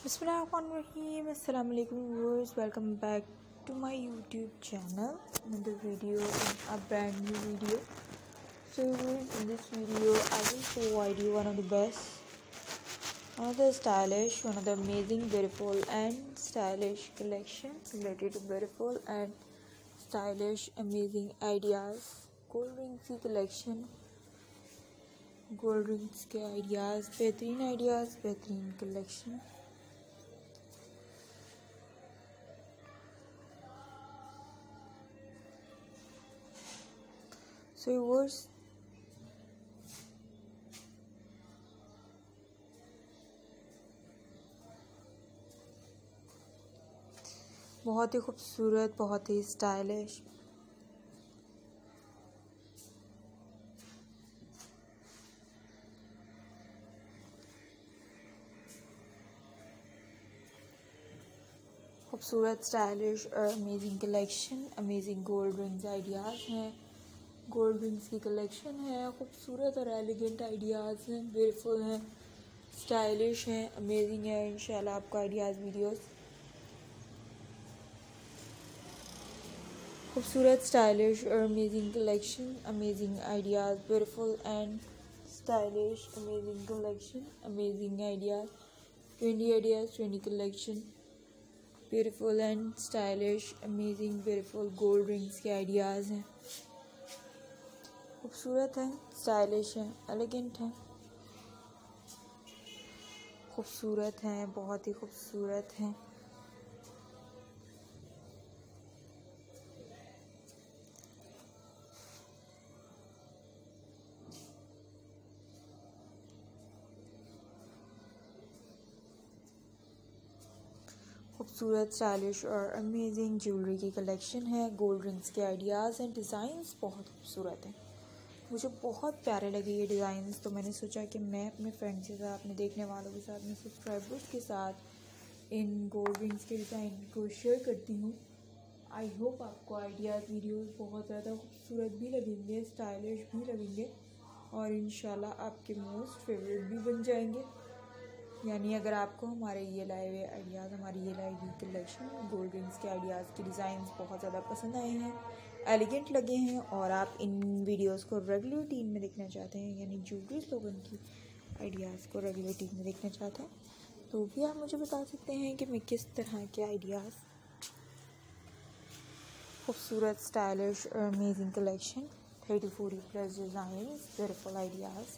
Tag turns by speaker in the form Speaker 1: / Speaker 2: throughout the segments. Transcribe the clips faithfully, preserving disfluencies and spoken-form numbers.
Speaker 1: Bismillahirrahmanirrahim. Assalamu alaikum viewers. Welcome back to my YouTube channel. Another video, a brand new video. So viewers, in this video I will provide you one of the best, one of the stylish, one of the amazing, beautiful and stylish collection related to beautiful and stylish, amazing ideas. Gold rings की collection, gold rings के ideas, बेहतरीन ideas, बेहतरीन collection. So viewers, बहुत ही खूबसूरत, बहुत ही stylish, खूबसूरत स्टाइलिश और amazing collection, amazing gold rings ideas हैं. गोल्ड रिंग्स की कलेक्शन है, खूबसूरत और एलिगेंट आइडियाज़ हैं, ब्यूटीफुल हैं, स्टाइलिश हैं, अमेजिंग है. इंशाल्लाह आपको आइडियाज़ वीडियोस खूबसूरत, स्टाइलिश और amazing collection, amazing ideas, beautiful and stylish, amazing collection, amazing ideas, twenty ideas, twenty collection, beautiful and stylish, amazing, beautiful gold rings के आइडियाज़ हैं. खूबसूरत हैं, स्टाइलिश हैं, एलिगेंट हैं, खूबसूरत हैं, बहुत ही खूबसूरत हैं. खूबसूरत, स्टाइलिश और अमेजिंग ज्वेलरी की कलेक्शन है. गोल्ड रिंग्स के आइडियाज़ हैं, डिज़ाइंस बहुत खूबसूरत हैं. मुझे बहुत प्यारे लगे ये डिज़ाइंस, तो मैंने सोचा कि मैं अपने फ्रेंड्स के साथ, अपने देखने वालों के साथ, अपने सब्सक्राइबर्स के साथ इन गोल्ड रिंग्स के डिज़ाइन को शेयर करती हूँ. आई होप आपको आइडियाज़ वीडियोस बहुत ज़्यादा खूबसूरत भी लगेंगे, स्टाइलिश भी लगेंगे और इंशाल्लाह आपके मोस्ट फेवरेट भी बन जाएंगे. यानी अगर आपको हमारे ये लाए हुए आइडियाज़, हमारी ये लाई हुई कलेक्शन गोल्ड रिंग्स के आइडियाज़ के डिज़ाइंस बहुत ज़्यादा पसंद आए हैं, एलिगेंट लगे हैं और आप इन वीडियोस को रेगुलर रूटीन में देखना चाहते हैं, यानी ज्वेलरी स्लोगन की आइडियाज़ को रेगुलर रूटीन में देखना चाहते हैं, तो भी आप मुझे बता सकते हैं कि मैं किस तरह के आइडियाज़, खूबसूरत, स्टाइलिश और amazing collection, thirty forty plus design, beautiful ideas,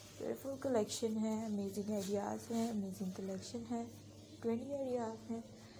Speaker 1: beautiful collection है, अमेजिंग आइडियाज़ हैं, अमेजिंग कलेक्शन है, ट्वेंटी आइडियाज़ हैं,